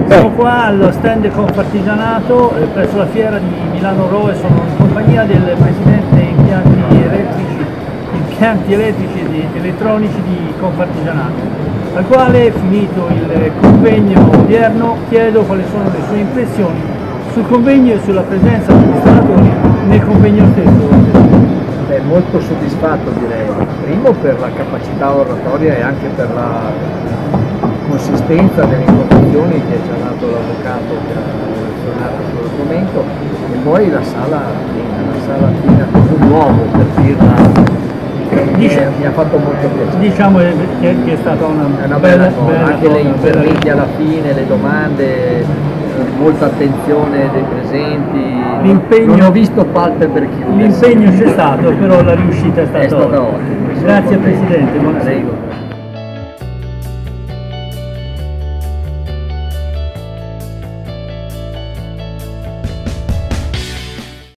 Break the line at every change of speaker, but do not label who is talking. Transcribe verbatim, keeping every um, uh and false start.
Siamo qua allo stand Confartigianato eh, presso la fiera di Milano Roe, sono in compagnia del presidente impianti elettrici, impianti elettrici ed elettronici di Confartigianato, al quale, finito il convegno odierno, chiedo quali sono le sue impressioni sul convegno e sulla presenza degli installatori nel convegno stesso.
Beh, molto soddisfatto, direi, primo per la capacità oratoria e anche per la consistenza delle informazioni che ci ha dato l'avvocato che ha relazionato sull'argomento, e poi la sala piena, la sala piena tutto nuovo, per dirla,
Dice,
mi ha fatto molto piacere.
Diciamo che, che è stata una,
è una bella,
bella
cosa,
bella
anche
cosa,
le interventi alla fine, le domande, molta attenzione dei presenti, non ho visto palte per chiudere.
L'impegno c'è stato, però la riuscita è stata,
è stata ottima.
Grazie Presidente, buonasera.